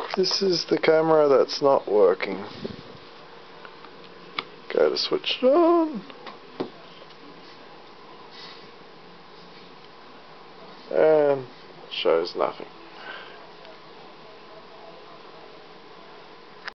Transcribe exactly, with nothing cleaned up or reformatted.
This is the camera that's not working. Go to switch it on. And shows nothing.